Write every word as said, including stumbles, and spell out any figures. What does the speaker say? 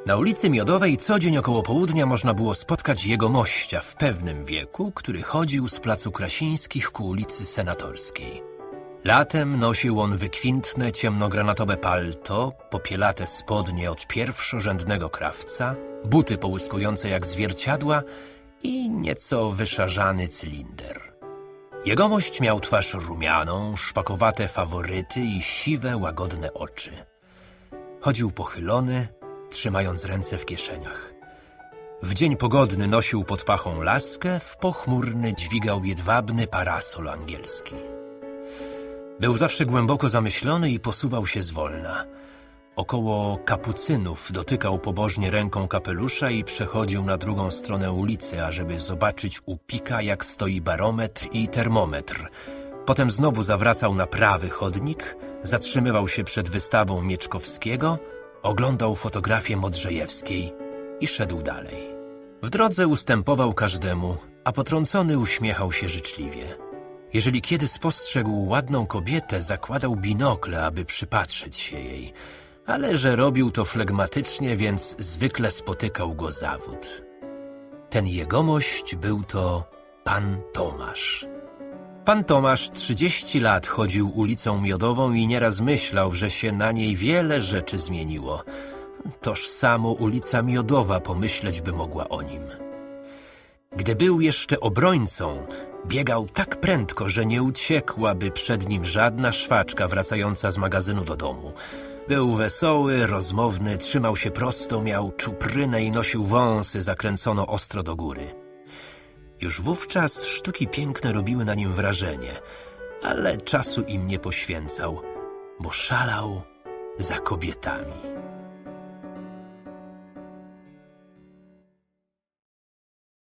Na ulicy Miodowej co dzień około południa można było spotkać jegomościa w pewnym wieku, który chodził z placu Krasińskich ku ulicy Senatorskiej. Latem nosił on wykwintne, ciemnogranatowe palto, popielate spodnie od pierwszorzędnego krawca, buty połyskujące jak zwierciadła i nieco wyszarzany cylinder. Jegomość miał twarz rumianą, szpakowate faworyty i siwe, łagodne oczy. Chodził pochylony, trzymając ręce w kieszeniach. W dzień pogodny nosił pod pachą laskę, w pochmurny dźwigał jedwabny parasol angielski. Był zawsze głęboko zamyślony i posuwał się zwolna. Około kapucynów dotykał pobożnie ręką kapelusza i przechodził na drugą stronę ulicy, ażeby zobaczyć u pika, jak stoi barometr i termometr. Potem znowu zawracał na prawy chodnik, zatrzymywał się przed wystawą Mieczkowskiego, oglądał fotografię Modrzejewskiej i szedł dalej. W drodze ustępował każdemu, a potrącony uśmiechał się życzliwie. Jeżeli kiedy spostrzegł ładną kobietę, zakładał binokle, aby przypatrzeć się jej, ale że robił to flegmatycznie, więc zwykle spotykał go zawód. Ten jegomość był to pan Tomasz. Pan Tomasz trzydzieści lat chodził ulicą Miodową i nieraz myślał, że się na niej wiele rzeczy zmieniło. Toż samo ulica Miodowa pomyśleć by mogła o nim. Gdy był jeszcze obrońcą, biegał tak prędko, że nie uciekłaby przed nim żadna szwaczka wracająca z magazynu do domu. Był wesoły, rozmowny, trzymał się prosto, miał czuprynę i nosił wąsy zakręcono ostro do góry. Już wówczas sztuki piękne robiły na nim wrażenie, ale czasu im nie poświęcał, bo szalał za kobietami.